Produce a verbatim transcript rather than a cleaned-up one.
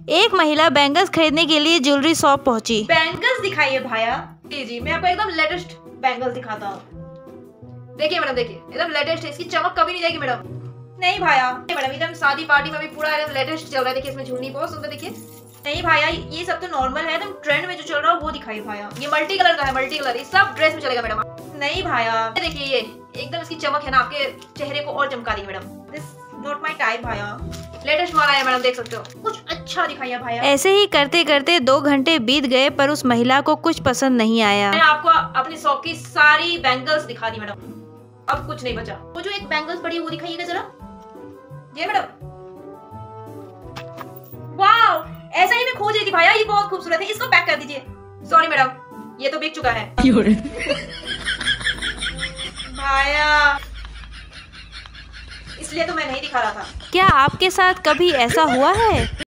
एक महिला बैंगल्स खरीदने के लिए ज्वेलरी शॉप पहुंची। बैंगल्स दिखाइए भाया। जी जी मैं आपको एकदम लेटेस्ट बैंगल्स दिखाता हूँ। देखिए मैडम, देखिए एकदम लेटेस्ट है, इसकी चमक कभी नहीं जाएगी मैडम। नहीं भाया मैडम, एकदम शादी पार्टी में भी पूरा एकदम लेटेस्ट चल रहा है। देखिए इसमें झुन्नी बहुत सुंदर, देखिए। नहीं भाया, ये सब तो नॉर्मल है, एकदम ट्रेंड में जो चल रहा है वो दिखाइए भाया। ये मल्टी कलर का है, मल्टी कलर, ये सब ड्रेस में चलेगा मैडम। नहीं भाया देखिए, ये एकदम इसकी चमक है ना, आपके चेहरे को और चमका देगी madam. This not my type भाया, लेटेस्ट माल आया मैडम, देख सकते हो। कुछ अच्छा दिखाइए भाया। ऐसे ही करते करते दो घंटे बीत गए पर उस महिला को कुछ पसंद नहीं आया। मैं आपको अपनी शॉप की सारी बैंगल्स दिखा दी मैडम, अब कुछ नहीं बचा। वो जो एक बैंगल्स पड़ी है वो दिखाइएगा जरा। ये मैडम, वाओ, ऐसा ही मैं खोज रही थी भाया, ये बहुत खूबसूरत है, इसको पैक कर दीजिए। सॉरी मैडम, ये तो बिक चुका है भाया, इसलिए तो मैं नहीं दिखा रहा था। क्या आपके साथ कभी ऐसा हुआ है?